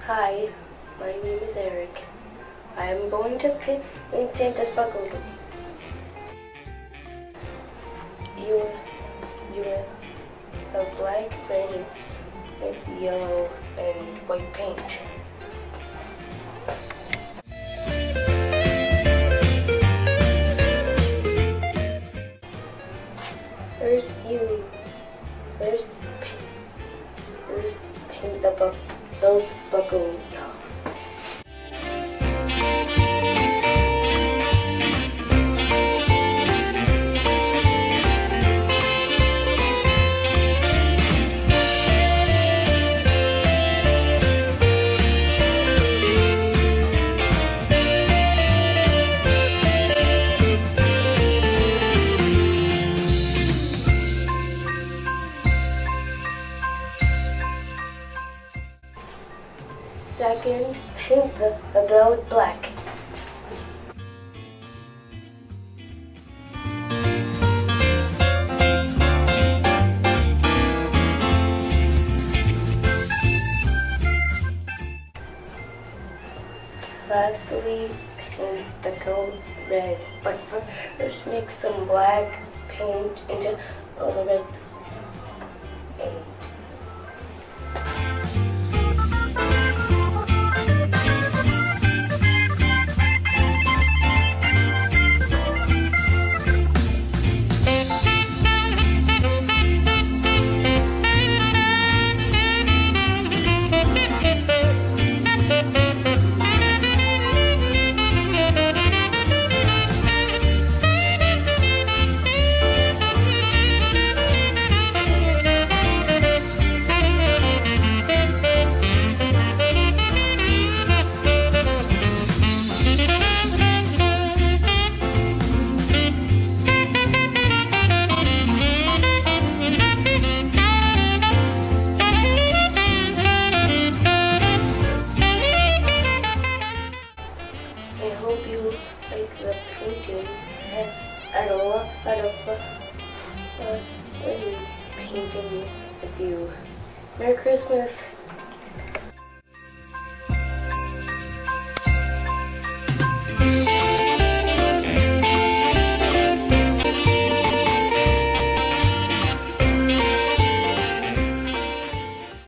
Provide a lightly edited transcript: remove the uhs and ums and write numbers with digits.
Hi, my name is Eric. I am going to paint Santa's buckle. You have black, red, and yellow, and white paint. First paint those buckles. Second, paint the bell black. Lastly, paint the coat red. But first, mix some black paint into all the red paint. I hope you like the painting. I had a lot of fun painting with you. Merry Christmas.